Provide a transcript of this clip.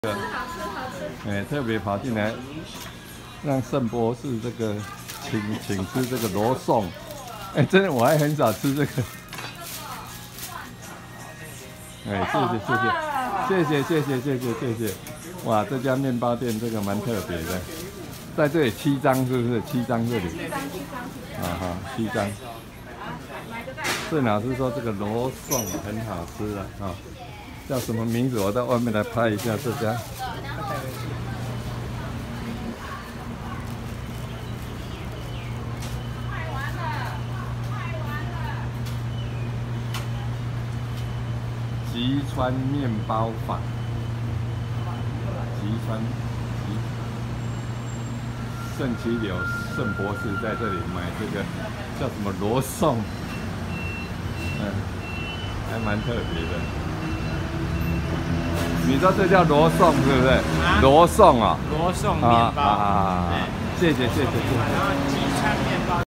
特别跑进来，让盛博士这个请吃这个罗宋。真的我还很少吃这个。谢谢。哇，这家面包店这个蛮特别的，在这里7张是不是？7张这里。7张。7张。郑老师说这个罗宋很好吃啊，叫什么名字？我到外面来拍一下这家。吉川面包坊，盛其柳盛博士在这里买这个叫什么罗宋，还蛮特别的。你说这叫罗宋是不是？罗宋啊， 罗宋面包。 谢谢。 然后吉川面包。